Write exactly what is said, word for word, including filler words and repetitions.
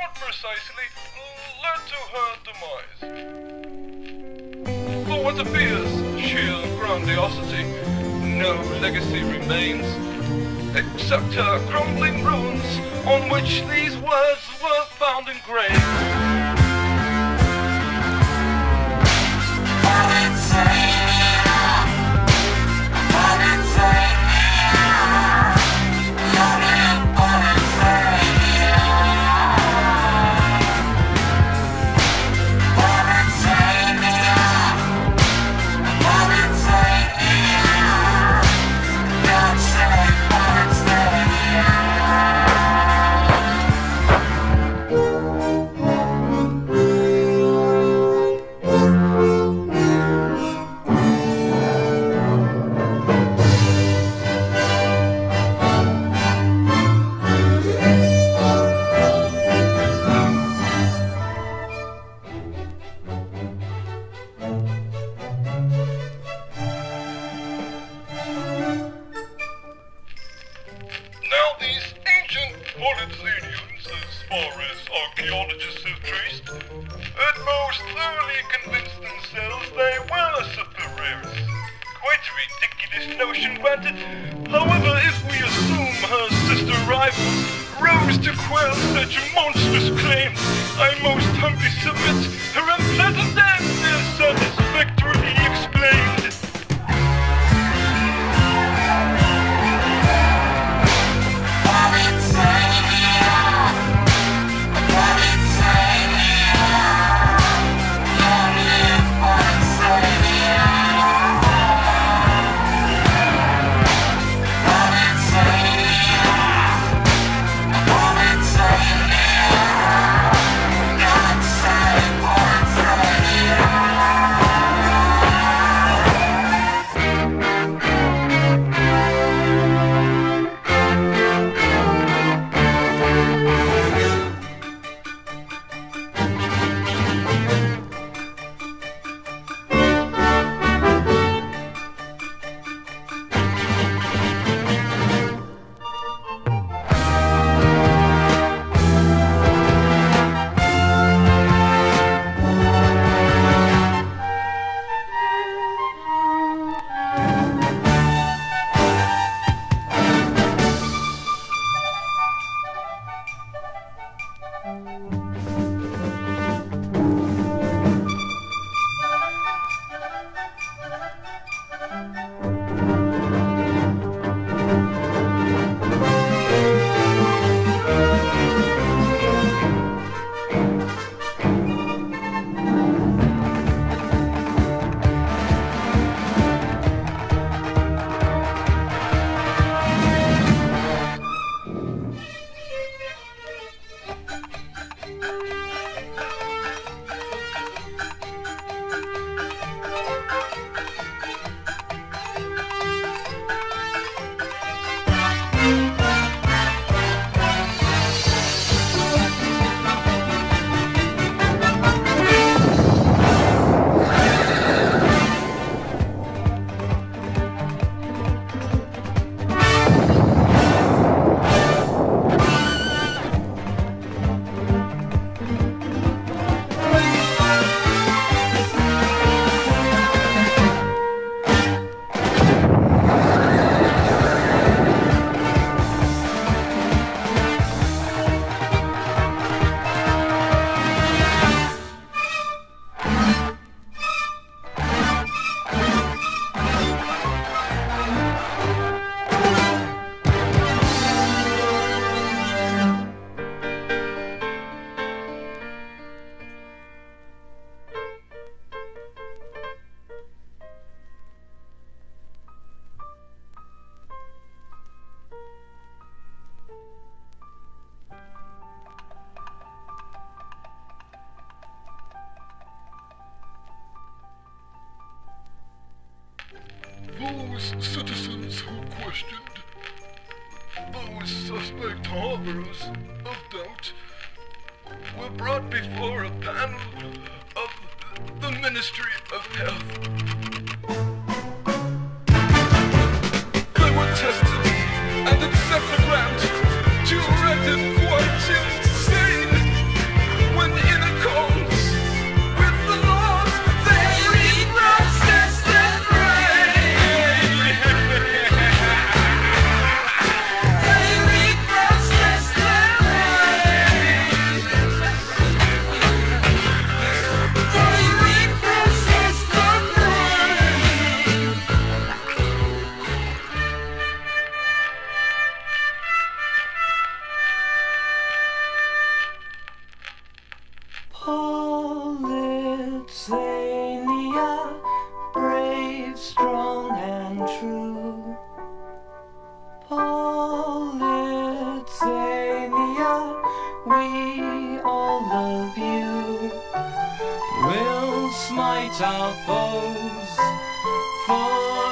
what precisely led to her demise. For what appears sheer grandiosity, no legacy remains, except her crumbling ruins on which these words were found engraved. Polynesians, as far as archaeologists have traced, at most thoroughly convinced themselves they were Cythereus. Quite a ridiculous notion, granted. However, if we assume her sister rivals rose to quell such monstrous claims, I most humbly submit her unpleasant end is satisfactorily explained. Those citizens who questioned, those suspect harborers of doubt, were brought before a panel of the Ministry of Health. They were tested and accepted grant to render quite insane. Politsania, we all love you. We'll smite our foes for